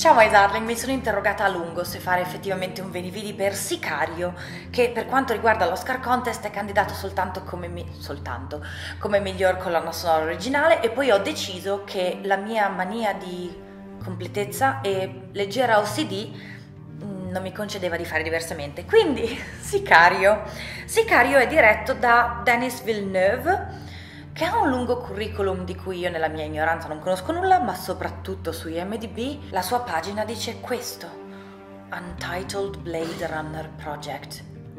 Ciao My Darling, mi sono interrogata a lungo se fare effettivamente un Veni Vidi per Sicario, che per quanto riguarda l'Oscar Contest è candidato soltanto come miglior colonna sonora originale, e poi ho deciso che la mia mania di completezza e leggera OCD non mi concedeva di fare diversamente. Quindi Sicario è diretto da Denis Villeneuve, che ha un lungo curriculum di cui io nella mia ignoranza non conosco nulla, ma soprattutto su IMDb la sua pagina dice questo: Untitled Blade Runner Project.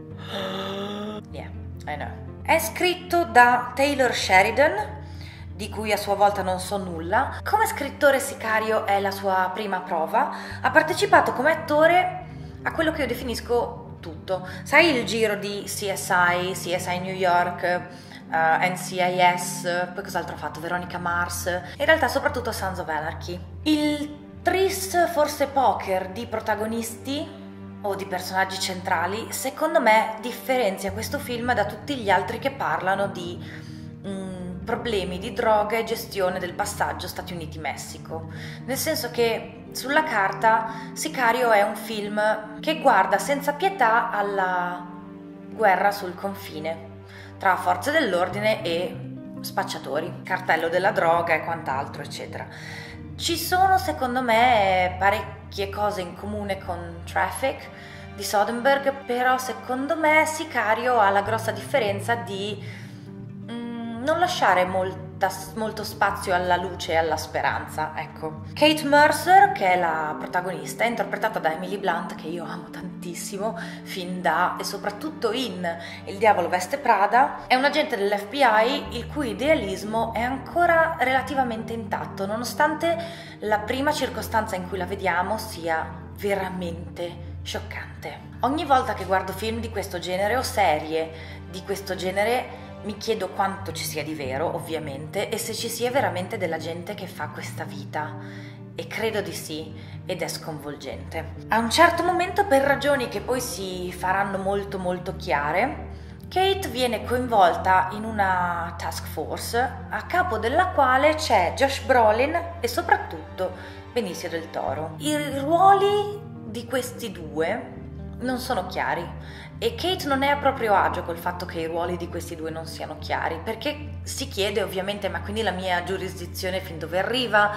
Yeah, I know. È scritto da Taylor Sheridan, di cui a sua volta non so nulla. Come scrittore Sicario è la sua prima prova. Ha partecipato come attore a quello che io definisco tutto. Sai, il giro di CSI New York, NCIS, poi cos'altro ha fatto? Veronica Mars, in realtà soprattutto Sons of Anarchy. Il tris, forse poker, di protagonisti o di personaggi centrali, secondo me differenzia questo film da tutti gli altri che parlano di problemi di droga e gestione del passaggio Stati Uniti-Messico, nel senso che sulla carta Sicario è un film che guarda senza pietà alla guerra sul confine tra forze dell'ordine e spacciatori, cartello della droga e quant'altro, eccetera. Ci sono, secondo me, parecchie cose in comune con Traffic di Soderbergh, però secondo me Sicario ha la grossa differenza di non lasciare molto spazio alla luce e alla speranza, ecco. Kate Mercer, che è la protagonista, è interpretata da Emily Blunt, che io amo tantissimo, fin da e soprattutto in Il diavolo veste Prada. È un agente dell'FBI il cui idealismo è ancora relativamente intatto, nonostante la prima circostanza in cui la vediamo sia veramente scioccante. Ogni volta che guardo film di questo genere o serie di questo genere mi chiedo quanto ci sia di vero, ovviamente, e se ci sia veramente della gente che fa questa vita. E credo di sì, ed è sconvolgente. A un certo momento, per ragioni che poi si faranno molto molto chiare, Kate viene coinvolta in una task force a capo della quale c'è Josh Brolin e soprattutto Benicio del Toro. I ruoli di questi due non sono chiari e Kate non è a proprio agio col fatto che i ruoli di questi due non siano chiari, perché si chiede ovviamente: ma quindi la mia giurisdizione fin dove arriva,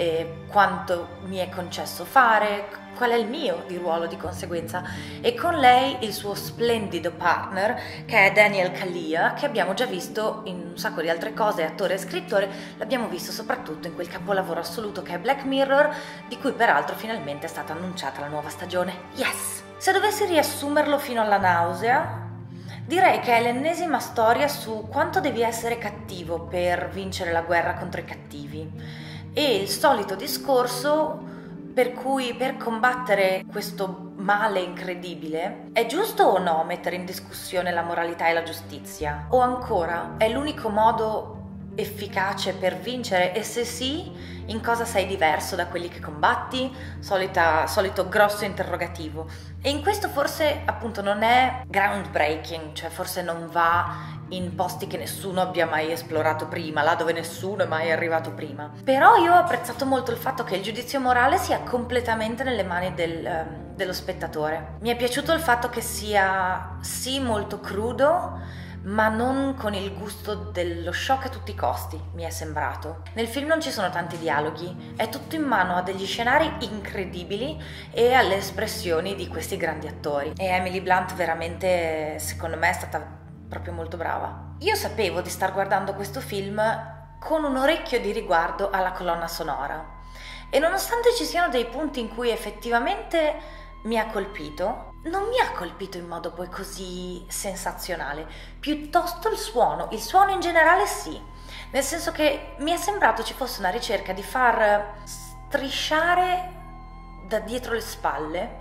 quanto mi è concesso fare, qual è il mio di ruolo di conseguenza? E con lei il suo splendido partner, che è Daniel Kaluuya, che abbiamo già visto in un sacco di altre cose, attore e scrittore. L'abbiamo visto soprattutto in quel capolavoro assoluto che è Black Mirror, di cui peraltro finalmente è stata annunciata la nuova stagione. Yes! Se dovessi riassumerlo fino alla nausea, direi che è l'ennesima storia su quanto devi essere cattivo per vincere la guerra contro i cattivi, e il solito discorso per cui per combattere questo male incredibile è giusto o no mettere in discussione la moralità e la giustizia, o ancora è l'unico modo efficace per vincere, e se sì, in cosa sei diverso da quelli che combatti? Solito grosso interrogativo. E in questo forse appunto non è groundbreaking, cioè forse non va in posti che nessuno abbia mai esplorato prima, là dove nessuno è mai arrivato prima. Però io ho apprezzato molto il fatto che il giudizio morale sia completamente nelle mani dello spettatore. Mi è piaciuto il fatto che sia sì molto crudo, ma non con il gusto dello shock a tutti i costi, mi è sembrato. Nel film non ci sono tanti dialoghi, è tutto in mano a degli scenari incredibili e alle espressioni di questi grandi attori. E Emily Blunt veramente, secondo me, è stata proprio molto brava. Io sapevo di star guardando questo film con un orecchio di riguardo alla colonna sonora, e nonostante ci siano dei punti in cui effettivamente mi ha colpito, non mi ha colpito in modo poi così sensazionale, piuttosto il suono in generale sì, nel senso che mi è sembrato ci fosse una ricerca di far strisciare da dietro le spalle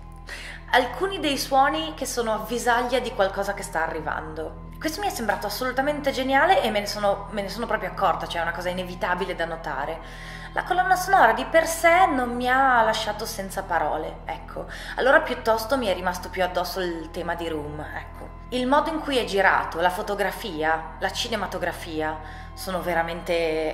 alcuni dei suoni che sono avvisaglia di qualcosa che sta arrivando. Questo mi è sembrato assolutamente geniale e me ne sono proprio accorta, cioè è una cosa inevitabile da notare. La colonna sonora di per sé non mi ha lasciato senza parole, ecco. Allora piuttosto mi è rimasto più addosso il tema di Room, ecco. Il modo in cui è girato, la fotografia, la cinematografia sono veramente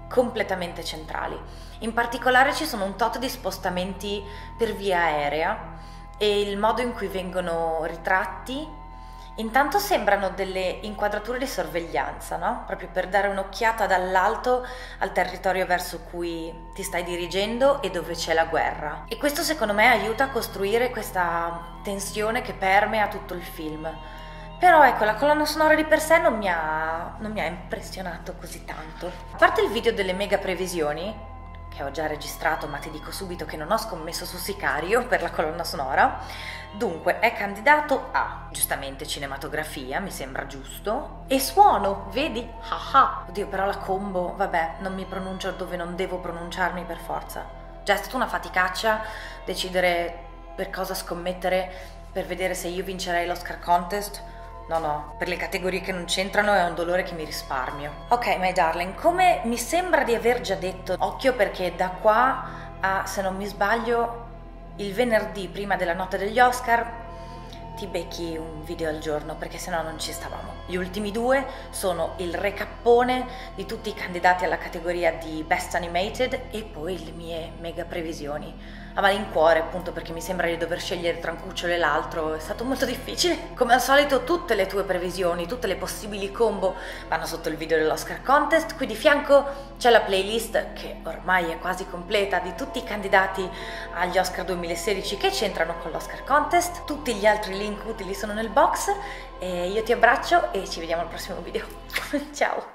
completamente centrali. In particolare ci sono un tot di spostamenti per via aerea e il modo in cui vengono ritratti. Intanto sembrano delle inquadrature di sorveglianza, no? Proprio per dare un'occhiata dall'alto al territorio verso cui ti stai dirigendo e dove c'è la guerra. E questo secondo me aiuta a costruire questa tensione che permea tutto il film. Però ecco, la colonna sonora di per sé non mi ha impressionato così tanto. A parte il video delle mega previsioni, che ho già registrato, ma ti dico subito che non ho scommesso su Sicario per la colonna sonora. Dunque, è candidato a, giustamente, cinematografia, mi sembra giusto, e suono, vedi? Haha. Oddio, però la combo, vabbè, non mi pronuncio dove non devo pronunciarmi per forza. Già è stata una faticaccia decidere per cosa scommettere per vedere se io vincerei l'Oscar Contest. No, per le categorie che non c'entrano è un dolore che mi risparmio. Ok, my darling, come mi sembra di aver già detto, occhio perché da qua a, se non mi sbaglio, il venerdì prima della notte degli Oscar ti becchi un video al giorno, perché sennò non ci stavamo. Gli ultimi due sono il recappone di tutti i candidati alla categoria di Best Animated e poi le mie mega previsioni. A malincuore, appunto, perché mi sembra di dover scegliere tra un cucciolo e l'altro, è stato molto difficile. Come al solito tutte le tue previsioni, tutte le possibili combo vanno sotto il video dell'Oscar Contest. Qui di fianco c'è la playlist, che ormai è quasi completa, di tutti i candidati agli Oscar 2016 che c'entrano con l'Oscar Contest. Tutti gli altri link utili sono nel box e io ti abbraccio e ci vediamo al prossimo video. Ciao!